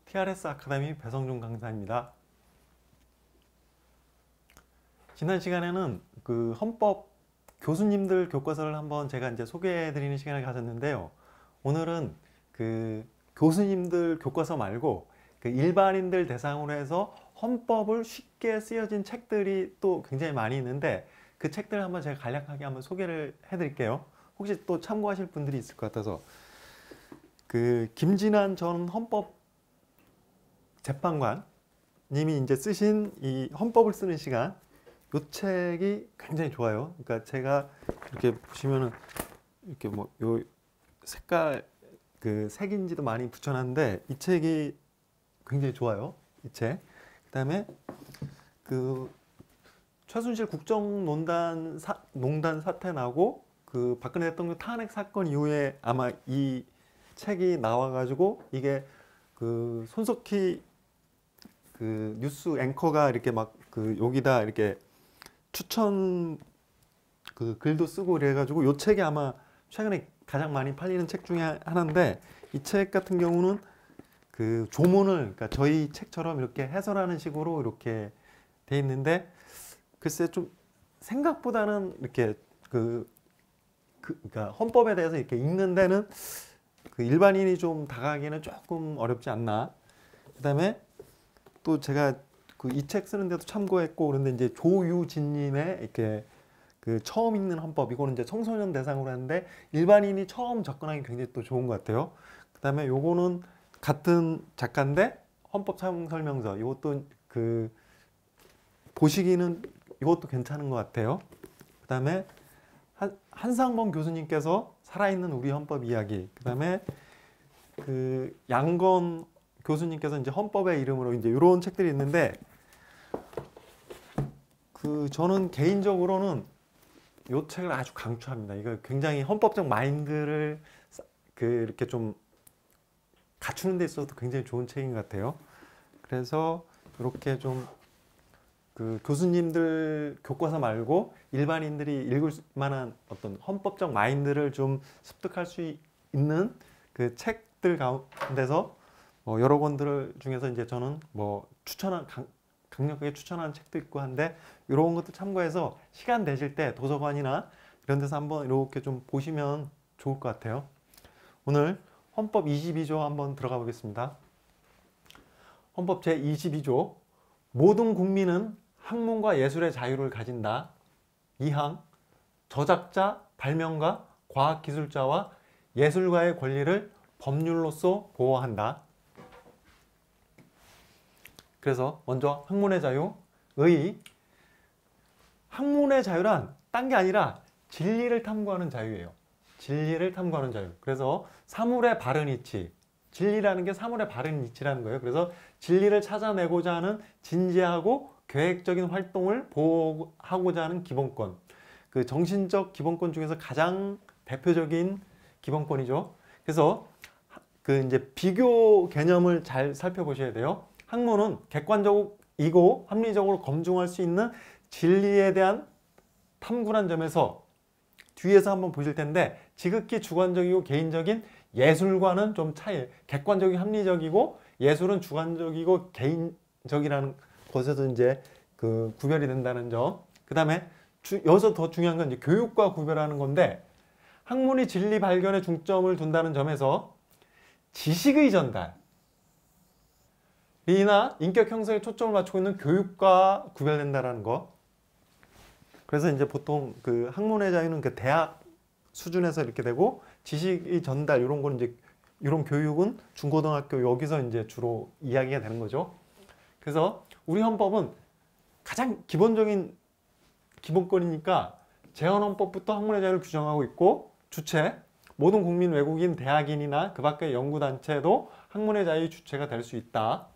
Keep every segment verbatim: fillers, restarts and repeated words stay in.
티알에스 아카데미 배성준 강사입니다. 지난 시간에는 그 헌법 교수님들 교과서를 한번 제가 이제 소개해 드리는 시간을 가졌는데요. 오늘은 그 교수님들 교과서 말고 그 일반인들 대상으로 해서 헌법을 쉽게 쓰여진 책들이 또 굉장히 많이 있는데 그 책들을 한번 제가 간략하게 한번 소개를 해 드릴게요. 혹시 또 참고하실 분들이 있을 것 같아서. 그 김진환 전 헌법 재판관 님이 이제 쓰신 이 헌법을 쓰는 시간, 이 책이 굉장히 좋아요. 그러니까 제가 이렇게 보시면은 이렇게 뭐 요 색깔 그 색인지도 많이 붙여놨는데 이 책이 굉장히 좋아요. 이 책. 그다음에 그 최순실 국정농단 사, 농단 사태 나고 그 박근혜 대통령 탄핵 사건 이후에 아마 이 책이 나와가지고 이게 그 손석희 그 뉴스 앵커가 이렇게 막 그 여기다 이렇게 추천 그 글도 쓰고 그래가지고 요 책이 아마 최근에 가장 많이 팔리는 책 중에 하나인데 이 책 같은 경우는 그 조문을 그러니까 저희 책처럼 이렇게 해설하는 식으로 이렇게 돼 있는데 글쎄 좀 생각보다는 이렇게 그, 그 그러니까 헌법에 대해서 이렇게 읽는 데는 그 일반인이 좀 다가가기는 조금 어렵지 않나. 그다음에 또 제가 그 이 책 쓰는데도 참고했고 그런데 이제 조유진님의 이렇게 그 처음 읽는 헌법 이거는 이제 청소년 대상으로 하는데 일반인이 처음 접근하기 굉장히 또 좋은 것 같아요. 그다음에 요거는 같은 작가인데 헌법 사용 설명서 이것도 그 보시기는 이것도 괜찮은 것 같아요. 그다음에 한, 한상범 교수님께서 살아있는 우리 헌법 이야기. 그다음에 그 양건 교수님께서 이제 헌법의 이름으로 이제 이런 책들이 있는데 그 저는 개인적으로는 이 책을 아주 강추합니다. 이거 굉장히 헌법적 마인드를 그 이렇게 좀 갖추는 데 있어서 굉장히 좋은 책인 것 같아요. 그래서 이렇게 좀 그 교수님들 교과서 말고 일반인들이 읽을 만한 어떤 헌법적 마인드를 좀 습득할 수 있는 그 책들 가운데서 뭐 여러 권들 중에서 이제 저는 뭐 추천한 강, 강력하게 추천하는 책도 있고 한데 이런 것도 참고해서 시간 되실 때 도서관이나 이런 데서 한번 이렇게 좀 보시면 좋을 것 같아요. 오늘 헌법 이십이 조 한번 들어가 보겠습니다. 헌법 제이십이 조 모든 국민은 학문과 예술의 자유를 가진다. 이 항 저작자, 발명가, 과학기술자와 예술가의 권리를 법률로서 보호한다. 그래서 먼저 학문의 자유, 의 학문의 자유란 딴 게 아니라 진리를 탐구하는 자유예요. 진리를 탐구하는 자유. 그래서 사물의 바른 이치, 진리라는 게 사물의 바른 이치라는 거예요. 그래서 진리를 찾아내고자 하는 진지하고 계획적인 활동을 보호하고자 하는 기본권. 그 정신적 기본권 중에서 가장 대표적인 기본권이죠. 그래서 그 이제 비교 개념을 잘 살펴보셔야 돼요. 학문은 객관적이고 합리적으로 검증할 수 있는 진리에 대한 탐구란 점에서 뒤에서 한번 보실 텐데 지극히 주관적이고 개인적인 예술과는 좀 차이. 객관적이고 합리적이고 예술은 주관적이고 개인적이라는 것에서 이제 그 구별이 된다는 점. 그 다음에 여기서 더 중요한 건 이제 교육과 구별하는 건데 학문이 진리 발견에 중점을 둔다는 점에서 지식의 전달 이나 인격 형성에 초점을 맞추고 있는 교육과 구별된다라는 거. 그래서 이제 보통 그 학문의 자유는 그 대학 수준에서 이렇게 되고 지식의 전달 이런 거는 이제 이런 교육은 중고등학교 여기서 이제 주로 이야기가 되는 거죠. 그래서 우리 헌법은 가장 기본적인 기본권이니까 재헌헌법부터 학문의 자유를 규정하고 있고 주체 모든 국민, 외국인, 대학인이나 그 밖의 연구단체도 학문의 자유의 주체가 될 수 있다.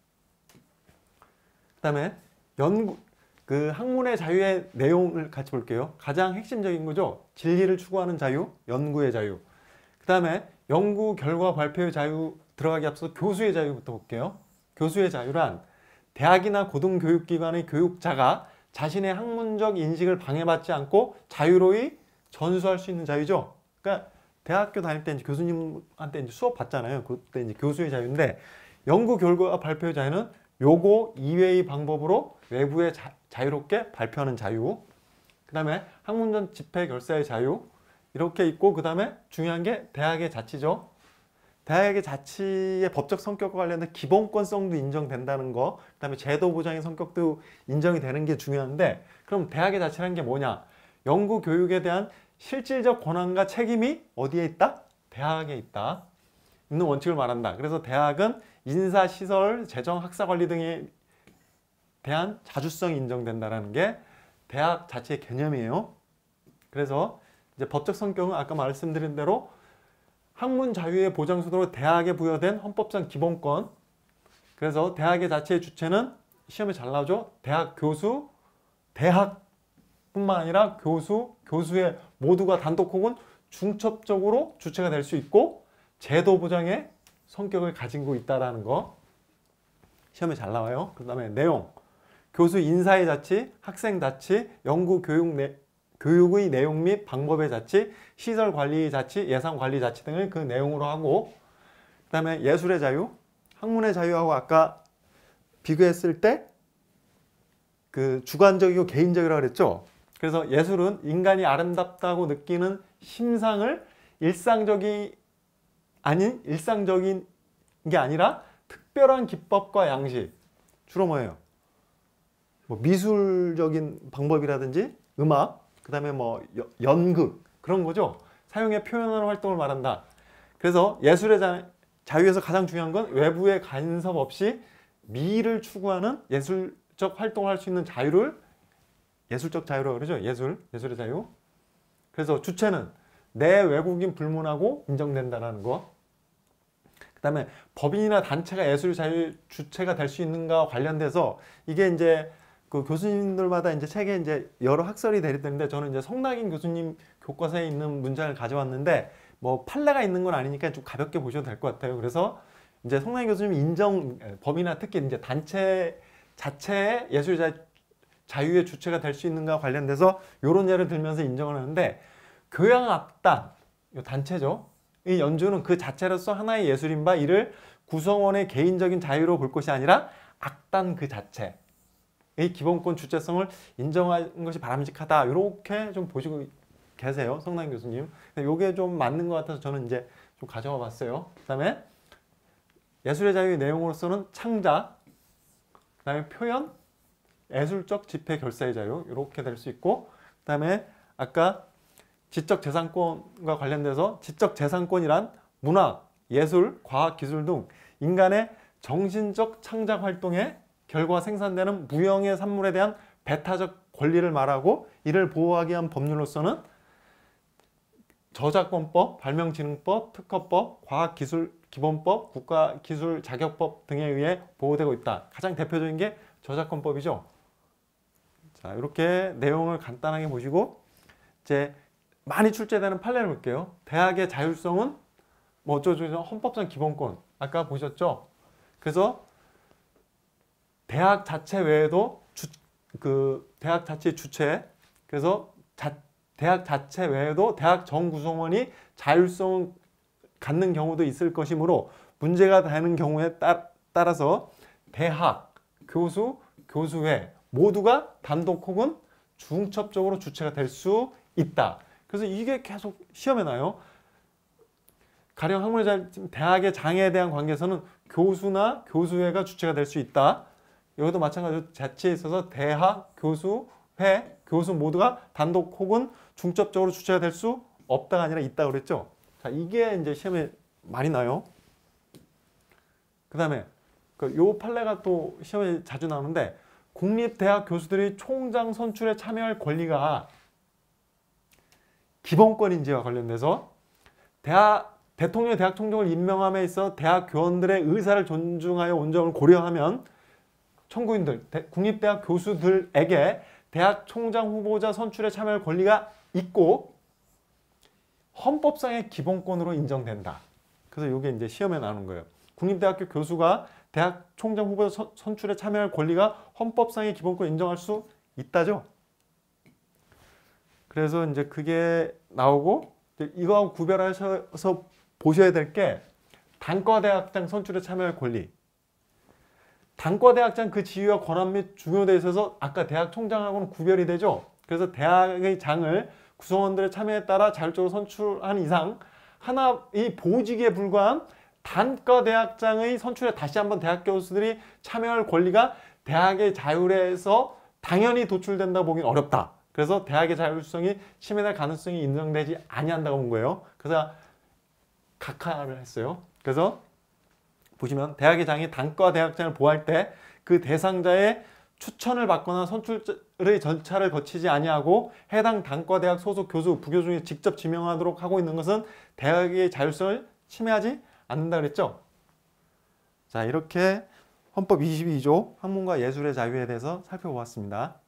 그 다음에 연구, 그 학문의 자유의 내용을 같이 볼게요. 가장 핵심적인 거죠. 진리를 추구하는 자유, 연구의 자유. 그 다음에 연구 결과 발표의 자유 들어가기 앞서 교수의 자유부터 볼게요. 교수의 자유란 대학이나 고등교육기관의 교육자가 자신의 학문적 인식을 방해받지 않고 자유로이 전수할 수 있는 자유죠. 그러니까 대학교 다닐 때 이제 교수님한테 이제 수업 받잖아요. 그때 이제 교수의 자유인데 연구 결과 발표의 자유는 요거 이외의 방법으로 외부에 자, 자유롭게 발표하는 자유, 그 다음에 학문전 집회 결사의 자유 이렇게 있고, 그 다음에 중요한 게 대학의 자치죠. 대학의 자치의 법적 성격과 관련된 기본권성도 인정된다는 거, 그 다음에 제도 보장의 성격도 인정이 되는 게 중요한데, 그럼 대학의 자치라는 게 뭐냐? 연구 교육에 대한 실질적 권한과 책임이 어디에 있다? 대학에 있다. 있는 원칙을 말한다. 그래서 대학은 인사, 시설, 재정, 학사 관리 등에 대한 자주성이 인정된다는 게 대학 자체의 개념이에요. 그래서 이제 법적 성격은 아까 말씀드린 대로 학문 자유의 보장수도로 대학에 부여된 헌법상 기본권. 그래서 대학의 자체의 주체는 시험에 잘 나오죠. 대학 교수, 대학뿐만 아니라 교수, 교수의 모두가 단독 혹은 중첩적으로 주체가 될 수 있고 제도 보장의 성격을 가지고 있다는 거 시험에 잘 나와요. 그 다음에 내용, 교수 인사의 자치, 학생 자치, 연구 교육 내, 교육의 내용 및 방법의 자치, 시설 관리 자치, 예산 관리 자치 등을 그 내용으로 하고, 그 다음에 예술의 자유, 학문의 자유하고 아까 비교했을 때 그 주관적이고 개인적이라고 그랬죠. 그래서 예술은 인간이 아름답다고 느끼는 심상을 일상적이 아닌 일상적인 게 아니라 특별한 기법과 양식, 주로 뭐예요? 뭐 미술적인 방법이라든지 음악, 그 다음에 뭐 연극 그런 거죠. 사용해 표현하는 활동을 말한다. 그래서 예술의 자, 자유에서 가장 중요한 건 외부의 간섭 없이 미를 추구하는 예술적 활동을 할 수 있는 자유를 예술적 자유라고 그러죠. 예술, 예술의 자유. 그래서 주체는 내 외국인 불문하고 인정된다는 거. 그 다음에 법인이나 단체가 예술 자유 주체가 될 수 있는가와 관련돼서 이게 이제 그 교수님들마다 이제 책에 이제 여러 학설이 대립되는데, 저는 이제 성낙인 교수님 교과서에 있는 문장을 가져왔는데 뭐 판례가 있는 건 아니니까 좀 가볍게 보셔도 될 것 같아요. 그래서 이제 성낙인 교수님 인정 법이나 특히 이제 단체 자체의 예술 자, 자유의 주체가 될 수 있는가 관련돼서 이런 예를 들면서 인정을 하는데, 교향악단 이 단체죠. 이 연주는 그 자체로서 하나의 예술인 바 이를 구성원의 개인적인 자유로 볼 것이 아니라 악단 그 자체 이 기본권 주체성을 인정하는 것이 바람직하다. 이렇게 좀 보시고 계세요, 성낙인 교수님. 이게 좀 맞는 것 같아서 저는 이제 좀 가져와 봤어요. 그 다음에 예술의 자유의 내용으로서는 창작, 그 다음에 표현, 예술적 집회 결사의 자유 이렇게 될 수 있고, 그 다음에 아까 지적재산권과 관련돼서 지적재산권이란 문학, 예술, 과학, 기술 등 인간의 정신적 창작 활동에 결과 생산되는 무형의 산물에 대한 배타적 권리를 말하고, 이를 보호하기 위한 법률로서는 저작권법, 발명진흥법, 특허법, 과학기술기본법, 국가기술자격법 등에 의해 보호되고 있다. 가장 대표적인 게 저작권법이죠. 자, 이렇게 내용을 간단하게 보시고 이제 많이 출제되는 판례를 볼게요. 대학의 자율성은 뭐 어쩌고저쩌고 헌법상 기본권 아까 보셨죠? 그래서 대학 자체 외에도 주, 그 대학 자체 주체, 그래서 자, 대학 자체 외에도 대학 정 구성원이 자율성을 갖는 경우도 있을 것이므로 문제가 되는 경우에 따, 따라서 대학, 교수, 교수회 모두가 단독 혹은 중첩적으로 주체가 될 수 있다. 그래서 이게 계속 시험에 나요. 가령 학문의 대학의 장애에 대한 관계에서는 교수나 교수회가 주체가 될 수 있다. 여기도 마찬가지로 자치에 있어서 대학, 교수회, 교수 모두가 단독 혹은 중첩적으로 주체가 될 수 없다가 아니라 있다고 그랬죠. 자, 이게 이제 시험에 많이 나요. 그 다음에 요 판례가 또 시험에 자주 나오는데, 국립대학 교수들이 총장 선출에 참여할 권리가 기본권인지와 관련돼서 대학, 대통령이 대학 총장을 임명함에 있어 대학 교원들의 의사를 존중하여 온 점을 고려하면 청구인들, 대, 국립대학 교수들에게 대학 총장 후보자 선출에 참여할 권리가 있고 헌법상의 기본권으로 인정된다. 그래서 이게 이제 시험에 나오는 거예요. 국립대학교 교수가 대학 총장 후보자 선, 선출에 참여할 권리가 헌법상의 기본권 인정할 수 있다죠. 그래서 이제 그게 나오고, 이거하고 구별하셔서 보셔야 될 게 단과대학장 선출에 참여할 권리. 단과대학장 그 지위와 권한 및 중요도에 있어서 아까 대학 총장하고는 구별이 되죠. 그래서 대학의 장을 구성원들의 참여에 따라 자율적으로 선출한 이상 하나의 보직에 불과한 단과대학장의 선출에 다시 한번 대학 교수들이 참여할 권리가 대학의 자율에서 당연히 도출된다고 보기는 어렵다. 그래서 대학의 자율성이 침해될 가능성이 인정되지 아니한다고 본 거예요. 그래서 각하를 했어요. 그래서 보시면 대학의 장이 단과대학장을 보호할 때 그 대상자의 추천을 받거나 선출의 절차를 거치지 아니하고 해당 단과대학 소속 교수, 부교수 중에 직접 지명하도록 하고 있는 것은 대학의 자율성을 침해하지 않는다 그랬죠. 자, 이렇게 헌법 이십이 조 학문과 예술의 자유에 대해서 살펴보았습니다.